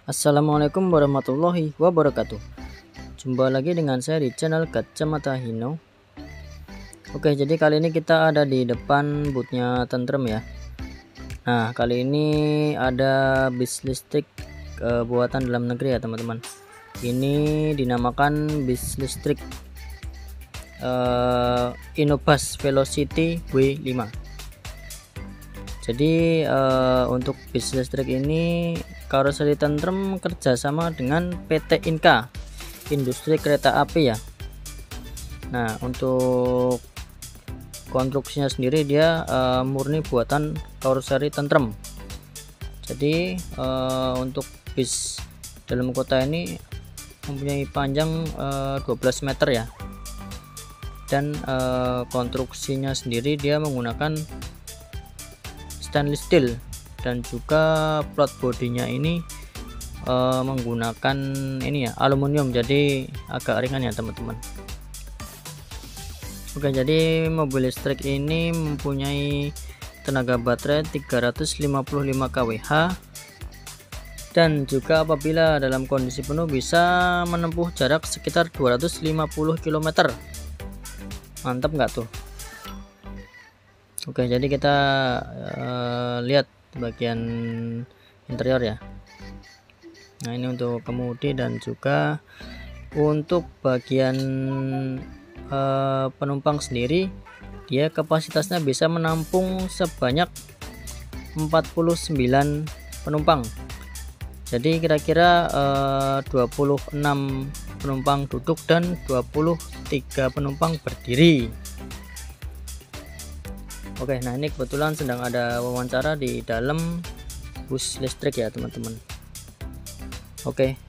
Assalamualaikum warahmatullahi wabarakatuh. Jumpa lagi dengan saya di channel Kacamata Hino. Oke, jadi kali ini kita ada di depan bootnya Tentrem ya. Nah, kali ini ada bis listrik buatan dalam negeri ya teman-teman. Ini dinamakan bis listrik Innobus Velocity W5. Jadi untuk bis listrik ini karoseri Tentrem kerjasama dengan PT Inka Industri Kereta Api ya. Nah, untuk konstruksinya sendiri dia murni buatan karoseri Tentrem. Jadi untuk bis dalam kota ini mempunyai panjang 12 meter ya, dan konstruksinya sendiri dia menggunakan stainless steel, dan juga plat bodinya ini menggunakan ini ya, aluminium, jadi agak ringan ya teman-teman. Oke, jadi mobil listrik ini mempunyai tenaga baterai 355 kWh, dan juga apabila dalam kondisi penuh bisa menempuh jarak sekitar 250 km. Mantap nggak tuh? Oke, jadi kita lihat bagian interior ya. Nah, ini untuk kemudi, dan juga untuk bagian penumpang sendiri dia kapasitasnya bisa menampung sebanyak 49 penumpang. Jadi kira-kira 26 penumpang duduk dan 23 penumpang berdiri. Oke, nah ini kebetulan sedang ada wawancara di dalam bus listrik ya teman-teman. Oke,